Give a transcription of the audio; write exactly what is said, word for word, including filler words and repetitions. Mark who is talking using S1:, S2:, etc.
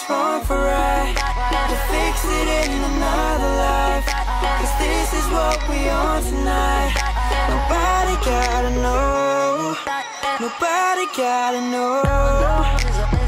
S1: wrong for right, to fix it in another life. Cause this is what we on tonight. Nobody gotta know, nobody gotta know.